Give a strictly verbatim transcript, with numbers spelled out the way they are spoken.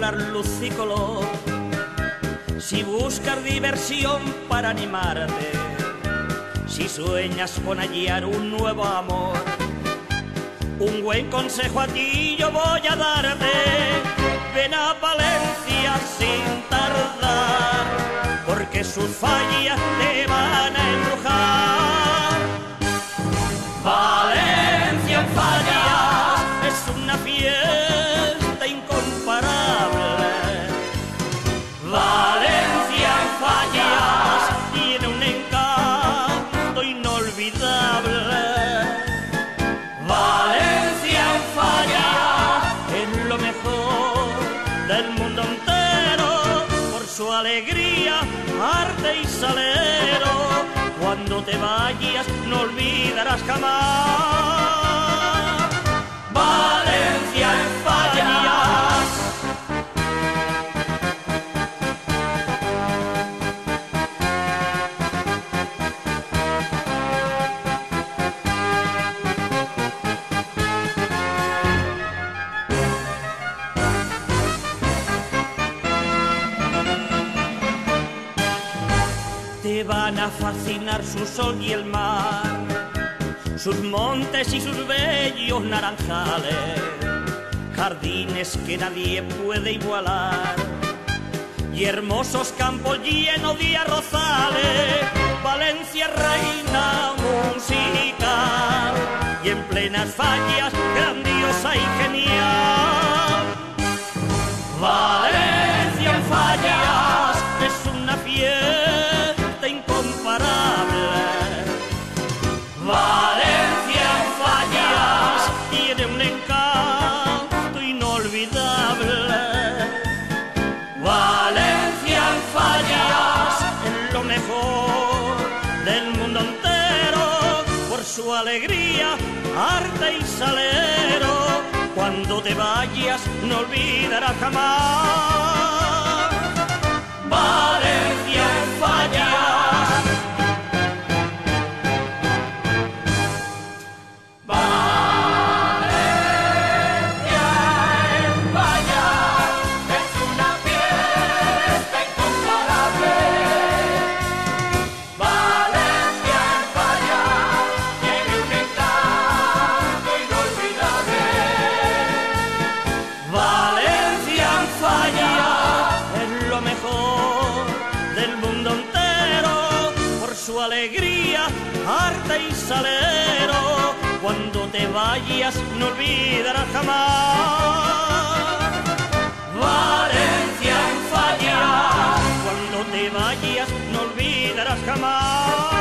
regalar luz y color, si buscas diversión para animarte, si sueñas con hallar un nuevo amor, un buen consejo a ti yo voy a darte. Ven a Valencia sin tardar, porque sus fallas te van a embrujar. Valencia en Fallas es una fiesta incomparable. Valencia en Fallas tiene un encanto inolvidable. Valencia en Fallas es lo mejor del mundo entero, por su alegría, arte y salero. Cuando te vayas no olvidarás jamás Valencia en Fallas. Te van a fascinar su sol y el mar, sus montes y sus bellos naranjales, jardines que nadie puede igualar, y hermosos campos llenos de arrozales. Valencia reina musical, y en plenas Fallas grandiosa y genial. Valencia en Fallas es una fiesta incomparable. Valencia en Fallas tiene un encanto inolvidable. Valencia en Fallas es lo mejor del mundo entero, por su alegría, arte y salero. Cuando te vayas no olvidarás jamás Valencia en Fallas. Su alegría, arte y salero. Cuando te vayas no olvidarás jamás Valencia en Fallas. Cuando te vayas no olvidarás jamás